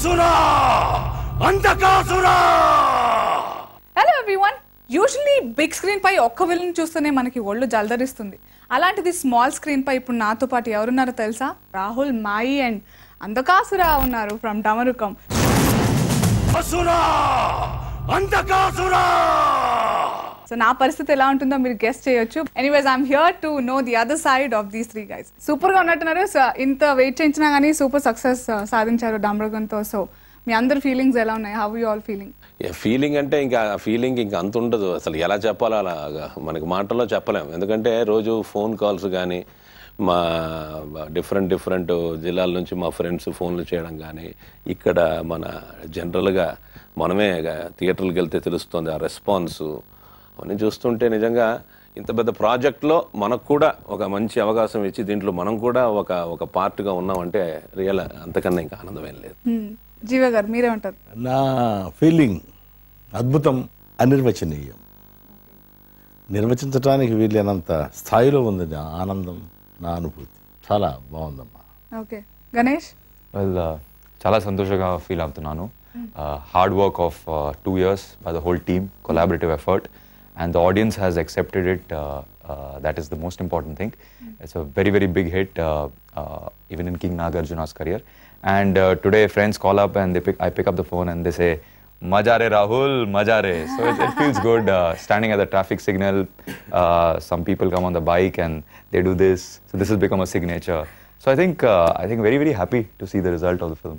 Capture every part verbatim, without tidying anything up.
అసురా అంధకాసురా. Hello everyone. Usually big screen పై ఒక్క విలన్ చూస్తేనే మనకి ఒళ్ళు జలదరిస్తుంది. అలాంటిది స్మాల్ స్క్రీన్ పై ఇప్పుడు నాతో పాటు ఎవరున్నారో తెలుసా? రాహుల్, మాయి అండ్ అంధకాసురా ఉన్నారు ఫ్రమ్ డమరుకం. అసురా అంధకాసురా. సో నా పరిస్థితి ఎలా ఉంటుందో మీరు గెస్ట్ చేయొచ్చు. Anyways I'm here to know the other side of these three guys. Super గా ఉన్నట్టున్నారు. ఇంత వెయిట్ చేయించినా కానీ సూపర్ సక్సెస్ సాధించారు డమరుకంతో. సో మీ అందరి ఫీలింగ్స్ ఎలా ఉన్నాయి? How you all feeling? Feeling అంటే ఇంకా ఫీలింగ్ ఇంకా అంత ఉండదు. అసలు ఎలా చెప్పాలో అలాగా మనకి మాటల్లో చెప్పలేము. ఎందుకంటే రోజు ఫోన్ కాల్స్ కానీ, మా డిఫరెంట్ డిఫరెంట్ జిల్లాల నుంచి మా ఫ్రెండ్స్ ఫోన్లు చేయడం కానీ, ఇక్కడ మన జనరల్గా మనమే థియేటర్లకు వెళ్తే తెలుస్తుంది ఆ రెస్పాన్సు. అవన్నీ చూస్తుంటే నిజంగా ఇంత పెద్ద ప్రాజెక్ట్లో మనకు కూడా ఒక మంచి అవకాశం ఇచ్చి దీంట్లో మనం కూడా ఒక ఒక పార్ట్గా ఉన్నామంటే రియల్ అంతకన్నా ఇంకా ఆనందమేం లేదు. జీవ గారు మీరేమంటారు? నా ఫీలింగ్ అద్భుతం, అనిర్వచనీయం. నిర్వచించడానికి వీలైనంత స్థాయిలో ఉంది నా ఆనందం, నా అనుభూతి. చాలా బాగుందమ్మా. ఓకే గణేష్? వెల్ చాలా సంతోషంగా ఫీల్ అవుతున్నాను. Hard work of two years by the whole team, collaborative effort, and the audience has accepted it. Uh, uh, that is the most important thing. Mm. It's a very very big hit uh, uh, even in King Nagarjuna's career. And uh, today friends call up and they pick, I pick up the phone and they say, "Maja re Rahul, maja re." So it, it feels good uh, standing at the traffic signal. Uh, some people come on the bike and they do this. So this has become a signature. So I think uh, I think very very happy to see the result of the film.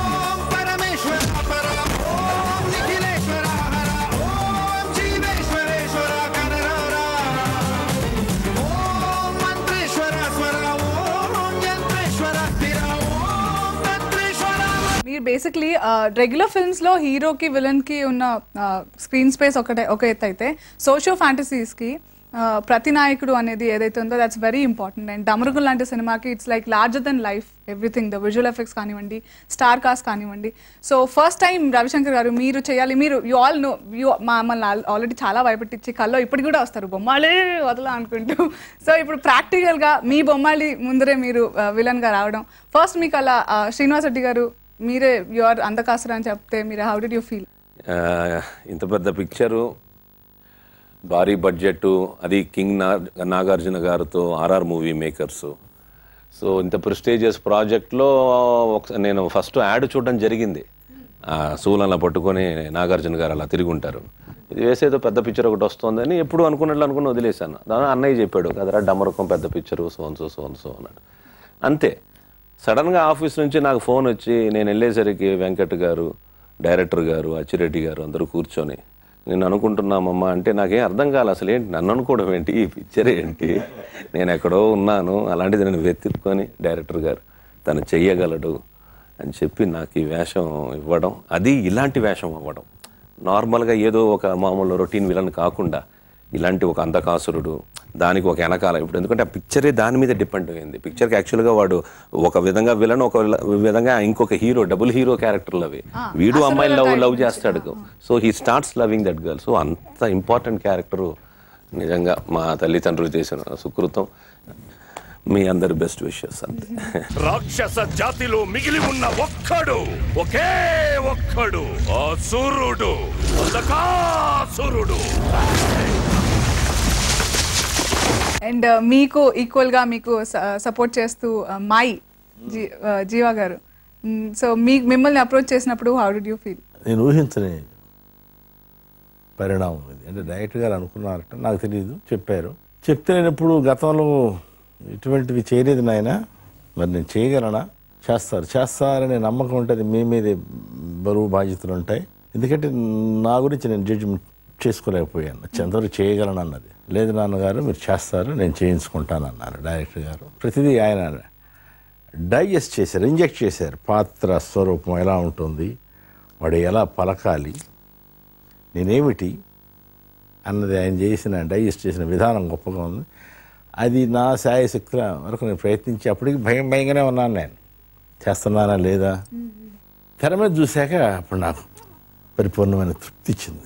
Basically regular films లో హీరోకి villain కి ఉన్న screen space ఒకటే ఒక ఎత్తు అయితే, socio fantasies కి ప్రతి నాయకుడు అనేది ఏదైతే ఉందో that's very important. And Damarukam లాంటి సినిమాకి it's like larger than life everything, the visual effects కానివ్వండి, స్టార్ కాస్ట్ కానివ్వండి. So first time Ravishankar garu మీరు చేయాలి, మీరు యూ ఆల్ నో యూ మమ్మల్ని ఆల్రెడీ చాలా భయపెట్టించి కల్లో ఇప్పటికి కూడా వస్తారు బొమ్మాళి వదలా అనుకుంటూ. సో ఇప్పుడు ప్రాక్టికల్గా మీ బొమ్మాళి ముందరే మీరు విలన్గా రావడం, ఫస్ట్ మీకు అలా శ్రీనివాస్ రెడ్డి గారు మీరే యువర్ అంధకాసురా అని చెప్తే మీరు హౌ డిడ్ యూ ఫీల్? ఇంత పెద్ద పిక్చరు, భారీ బడ్జెట్, అది కింగ్ నా నాగార్జున గారితో ఆర్ఆర్ మూవీ మేకర్స్. సో ఇంత ప్రెస్టీజియస్ ప్రాజెక్ట్లో ఒక నేను ఫస్ట్ యాడ్ చూడడం జరిగింది. సూలన పట్టుకొని నాగార్జున గారు అలా తిరిగి ఉంటారు, ఇది వేసేదో పెద్ద పిక్చర్ ఒకటి వస్తుందని ఎప్పుడు అనుకున్నట్లు అనుకుని వదిలేశాను. దాని అన్నయ్య చెప్పాడు కదరా డమరుకం పెద్ద పిక్చరు సోన్సో సోన్సో అన్నాడు. అంతే సడన్గా ఆఫీస్ నుంచి నాకు ఫోన్ వచ్చి నేను వెళ్ళేసరికి వెంకట్ గారు, డైరెక్టర్ గారు, అచ్చిరెడ్డి గారు అందరూ కూర్చొని నేను అనుకుంటున్నామమ్మా అంటే నాకేం అర్థం కాదు. అసలు ఏంటి నన్ను అనుకోవడం ఏంటి, ఈ పిక్చర్ ఏంటి, నేను ఎక్కడో ఉన్నాను. అలాంటిది నేను వెతుక్కొని డైరెక్టర్ గారు తను చెయ్యగలడు అని చెప్పి నాకు ఈ వేషం ఇవ్వడం, అది ఇలాంటి వేషం అవ్వడం, నార్మల్గా ఏదో ఒక మామూలు రొటీన్ విలన్ కాకుండా ఇలాంటి ఒక అంధకాసురుడు, దానికి ఒక వెనకాల ఇప్పుడు ఎందుకంటే ఆ పిక్చరే దాని మీద డిపెండ్ అయింది. పిక్చర్కి యాక్చువల్గా వాడు ఒక విధంగా విలన్, ఒక విధంగా ఇంకొక హీరో, డబుల్ హీరో క్యారెక్టర్లు అవి. వీడు అమ్మాయిని లవ్ లవ్ చేస్తాడు, so he starts loving that girl. So అంత ఇంపార్టెంట్ క్యారెక్టరు నిజంగా మా తల్లిదండ్రులు చేసిన సుకృతం. మీ అందరి బెస్ట్ విషెస్. అంతే. రాక్షస జాతిలో మిగిలి ఉన్న ఒక్కడు, ఒకే ఒక్కడు, అసురుడు, అంధకాసురుడు. అండ్ మీకు ఈక్వల్గా మీకు సపోర్ట్ చేస్తూ మాయి జీ జీవా గారు. సో మీ మిమ్మల్ని అప్రోచ్ చేసినప్పుడు హౌ డిడ్ యూ ఫీల్? నేను ఊహించని పరిణామం ఇది. అంటే డైరెక్టర్ గారు అనుకున్నారట, నాకు తెలియదు, చెప్పారు. చెప్తే నేను ఎప్పుడు గతంలో ఇటువంటివి చేయలేదు నాయన, మరి నేను చేయగలనా? చేస్తారు చేస్తారనే నమ్మకం ఉంటుంది, మీ మీదే బరువు బాధ్యతలు ఉంటాయి. ఎందుకంటే నా గురించి నేను జడ్జిమెంట్ చేసుకోలేకపోయాను, ఎంతవరకు చేయగలను అన్నది. లేదు నాన్నగారు మీరు చేస్తారు, నేను చేయించుకుంటాను అన్నారు డైరెక్టర్ గారు. ప్రతిదీ ఆయన డైజెస్ట్ చేశారు, ఇంజెక్ట్ చేశారు. పాత్ర స్వరూపం ఎలా ఉంటుంది, వాడు ఎలా పలకాలి, నేనేమిటి అన్నది ఆయన చేసిన డైజెస్ట్ చేసిన విధానం గొప్పగా ఉంది. అది నా శాయశక్తుల వరకు నేను ప్రయత్నించి అప్పటికి భయం భయంగానే ఉన్నాను, నేను చేస్తున్నానా లేదా. తెర మీద చూశాక అప్పుడు నాకు పరిపూర్ణమైన తృప్తి ఇచ్చింది.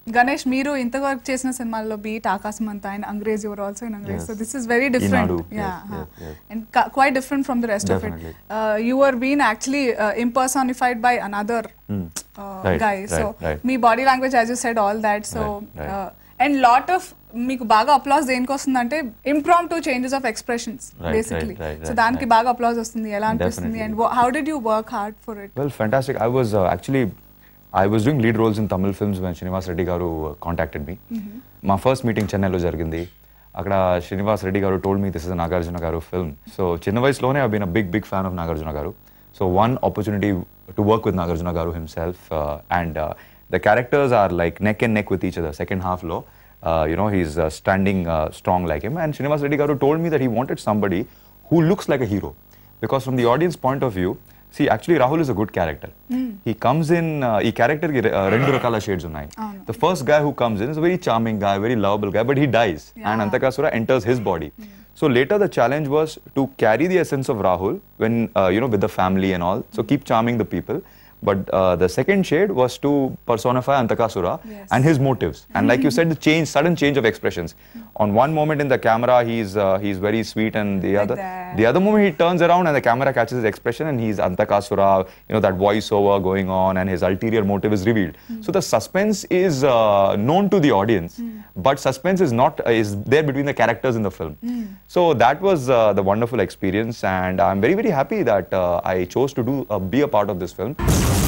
గణేష్ మీరు ఇంతవరకు చేసిన సినిమాల్లో బీట్ ఆకాశం అంతా అండ్ అంగ్రేజ్ యువర్ ఆల్సో ఇన్ అంగ్రేజ్ so this is very different and quite different from the rest of it you are been actually impersonified by another guy so మీ body language as you said all that so and lot of మీకు బాగా applause దేనికి వస్తుందంటే impromptu changes of expressions basically so దానికి బాగా applause వస్తుంది ఎలా అనిపిస్తుంది and how did you work hard for it well fantastic I was actually I was doing lead roles in Tamil films when Srinivas Reddy garu uh, contacted me. Mm-hmm. My first meeting Chennai lo jarigindi. Akada Srinivas Reddy garu told me this is a Nagarjuna garu film. So Chennai vayasulone I've been a big big fan of Nagarjuna garu. So one opportunity to work with Nagarjuna garu himself uh, and uh, the characters are like neck and neck with each other. Second half lo uh, you know he's uh, standing uh, strong like him and Srinivas Reddy garu told me that he wanted somebody who looks like a hero because from the audience point of view see actually Rahul is a good character mm. he comes in uh, ee character ki rendu rakala shades unnai oh, no. The first guy who comes in is a very charming guy very lovable guy but he dies yeah. and Antakasura enters his body mm. so later the challenge was to carry the essence of Rahul when uh, you know with the family and all so keep charming the people but uh, the second shade was to personify Antakasura yes. and his motives and like you said the change sudden change of expressions on one moment in the camera he's uh, he's very sweet and the like other that. The other moment he turns around and the camera catches his expression and he's Antakasura you know that voice over going on and his ulterior motive is revealed mm. so the suspense is uh, known to the audience mm. but suspense is not uh, is there between the characters in the film mm. so that was uh, the wonderful experience and I'm very very happy that uh, I chose to do uh, be a part of this film.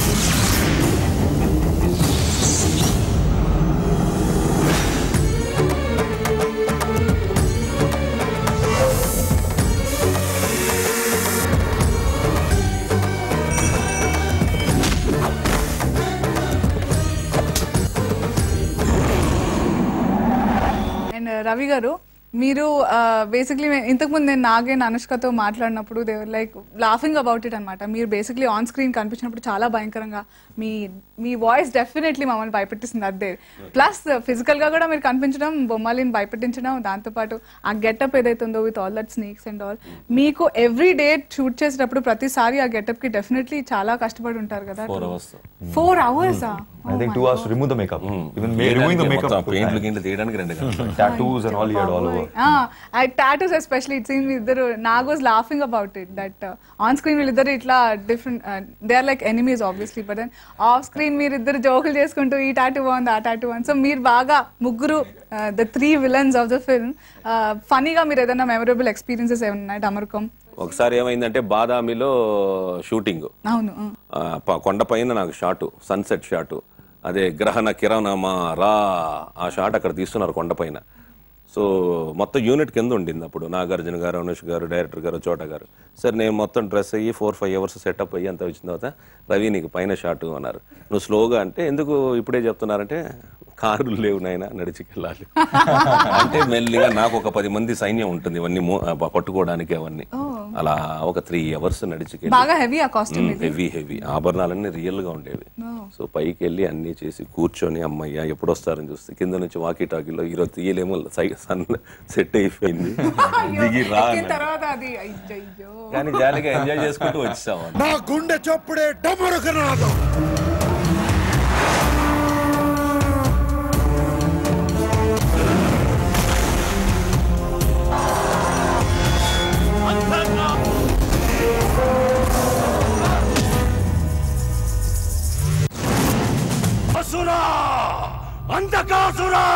Ravi garu మీరు basically ఇంతకుముందు నేను నాగేన్ అనుష్కతో మాట్లాడినప్పుడు they were like laughing about it అనమాట మీరు basically on screen కనిపించినప్పుడు చాలా భయంకరంగా మీ మీ వాయిస్ డెఫినెట్లీ మమ్మల్ని భయపెట్టిస్తుంది అదే ప్లస్ ఫిజికల్గా కూడా మీరు కనిపించడం బొమ్మలిని భయపెట్టించడం దాంతోపాటు ఆ గెటప్ ఏదైతే ఉందో with all that snakes and all మీకు ఎవ్రీ డే షూట్ చేసేటప్పుడు ప్రతిసారి ఆ గెటప్కి డెఫినెట్లీ చాలా కష్టపడి ఉంటారు కదా four hours I think two hours to remove the makeup. Mm. Even removing the makeup. Paint looking into తీయడానికి రెండు గంటలు. Tattoos and all he had all over. Ah, I tattoos especially it seems ఇద్దరు Nag was laughing about it that uh, on screen వీళ్ళిద్దరు ఇట్లా different uh, they are like enemies obviously but then off screen మీరు ఇద్దరు జోకులు చేసుకుంటూ ఈ tattoo బాగుంది ఆ టాటూ బాగుంది సో మీరు బాగా ముగ్గురు the three villains of the film ఫనీగా మీరు ఏదైనా మెమరబుల్ ఎక్స్పీరియన్సెస్ ఏమైనా ఉన్నాయి డమరుకం ఒకసారి ఏమైందంటే బాదామిలో షూటింగ్ అవును కొండ పైన నాకు షాటు సన్సెట్ షాటు అదే గ్రహణ కిరణమా రా ఆ షాట్ అక్కడ తీస్తున్నారు కొండపైన సో మొత్తం యూనిట్ కింద ఉండింది అప్పుడు నాగార్జున గారు అనుష్ గారు డైరెక్టర్ గారు చోట గారు సార్ నేను మొత్తం డ్రెస్ అయ్యి ఫోర్ ఫైవ్ అవర్స్ సెటప్ అయ్యి అంతా వచ్చిన తర్వాత రవి నీకు పైన షాటు అన్నారు నువ్వు స్లోగా అంటే ఎందుకు ఇప్పుడే చెప్తున్నారంటే కారులు లేవు నాయన నడిచికెళ్ళాలి అంటే మెల్లిగా నాకు ఒక పది మంది సైన్యం ఉంటుంది ఇవన్నీ పట్టుకోవడానికి అవన్నీ అలా ఒక త్రీ అవర్స్ నడిచికెళ్ళి హెవీ హెవీ ఆభరణాలన్నీ రియల్ గా ఉండేవి సో పైకి వెళ్ళి అన్ని చేసి కూర్చొని అమ్మయ్య ఎప్పుడు వస్తారని చూస్తే కింద నుంచి వాకీ టాకీలో ఈరోజు తీయలేమో సన్ సెట్ అయిపోయింది దిగి రా కానీ జాలీగా ఎంజాయ్ చేసుకుంటూ వచ్చాము నా గుండె చప్పుడే డమరుకనాదం అసురా అంధకాసురా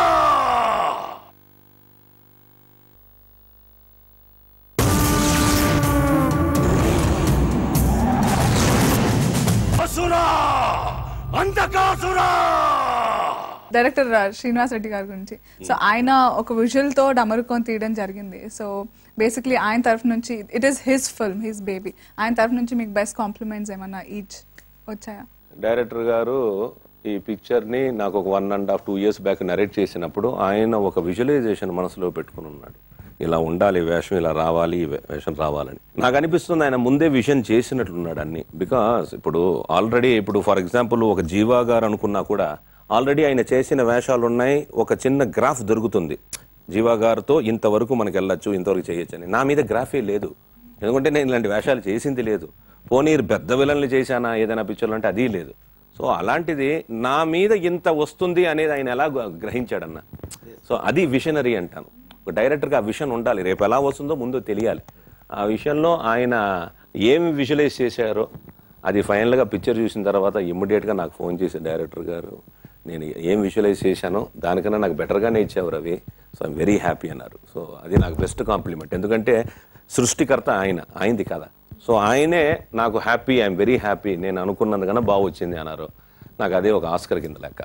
అసురా అంధకాసురా డైరెక్టర్ శ్రీనివాస్ రెడ్డి గారి గురించి సో ఆయన ఒక విజువల్ తో డమరుకొని తీయడం జరిగింది సో బేసిక్లీ ఆయన తరఫు నుంచి it is his film his baby ఆయన తరఫు నుంచి మీకు బెస్ట్ కాంప్లిమెంట్స్ ఏమన్నా ఈచ్ వచ్చాయా డైరెక్టర్ గారు ఈ పిక్చర్ని నాకు ఒక one and half two years back narrate చేసినప్పుడు ఆయన ఒక విజువలైజేషన్ మనసులో పెట్టుకుని ఉన్నాడు ఇలా ఉండాలి వేషం ఇలా రావాలి వేషం రావాలని నాకు అనిపిస్తుంది ఆయన ముందే విజన్ చేసినట్లున్నాడు అన్ని బికాస్ ఇప్పుడు ఆల్రెడీ ఇప్పుడు ఫర్ ఎగ్జాంపుల్ ఒక జీవా గారు అనుకున్నా కూడా ఆల్రెడీ ఆయన చేసిన వేషాలు ఉన్నాయి ఒక చిన్న గ్రాఫ్ దొరుకుతుంది జీవా గారితో ఇంతవరకు మనకు వెళ్ళొచ్చు ఇంతవరకు చేయొచ్చు అని నా మీద గ్రాఫే లేదు ఎందుకంటే నేను ఇలాంటి వేషాలు చేసింది లేదు పోనీ పెద్ద విలన్లు చేశానా ఏదైనా పిక్చర్లు అంటే అది లేదు సో అలాంటిది నా మీద ఇంత వస్తుంది అనేది ఆయన ఎలా గ్రహించాడన్న. సో అది విషనరీ అంటాను. ఒక డైరెక్టర్గా ఆ విషన్ ఉండాలి, రేపు ఎలా వస్తుందో ముందు తెలియాలి. ఆ విషయంలో ఆయన ఏమి విజువలైజ్ చేశారో అది ఫైనల్గా పిక్చర్ చూసిన తర్వాత ఇమ్మీడియట్గా నాకు ఫోన్ చేసి, డైరెక్టర్ గారు నేను ఏం విజువలైజ్ చేశానో దానికన్నా నాకు బెటర్గానే ఇచ్చావు Ravi, so I'm very happy అన్నారు. సో అది నాకు బెస్ట్ కాంప్లిమెంట్, ఎందుకంటే సృష్టికర్త ఆయన, ఆయనది కదా. సో ఆయనే నాకు హ్యాపీ, ఐఎమ్ వెరీ హ్యాపీ, నేను అనుకున్నందుకన్నా బాగా వచ్చింది అన్నారు. నాకు అదే ఒక ఆస్కర్ కింద లెక్క.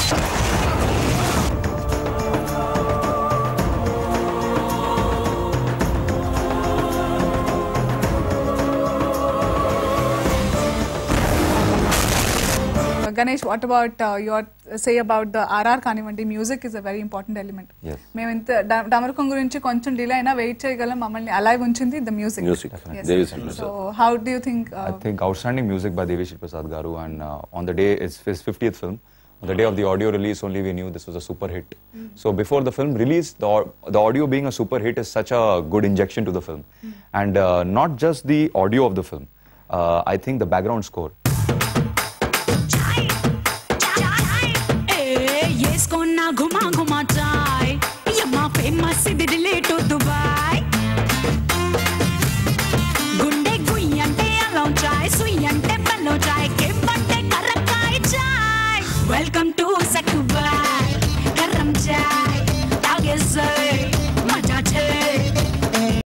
Ganesh, what about uh, your say about the R R కానివ్వండి, music is a very important element. మేము ఇంత డమరుకం గురించి కొంచెం డిలే అయినా వెయిట్ చేయగలం, మమ్మల్ని అలైవ్ ఉంచింది the music. Music so how do you think? I think outstanding music by Devi Shri Prasad Garu, and uh, on the day it's his fiftieth film. On the day of the audio release only we knew this was a super hit. Mm. So before the film release, the, the audio being a super hit is such a good injection to the film. Mm. And uh, not just the audio of the film, uh, I think the background score. घुमा घुमा जाए यमा famous Delhi to Dubai गुंडे गुयंटे अलो जाए सुयंटे बनो जाए के बट्टे करकाई जाए वेलकम टू सकुबाई करम जाए तागे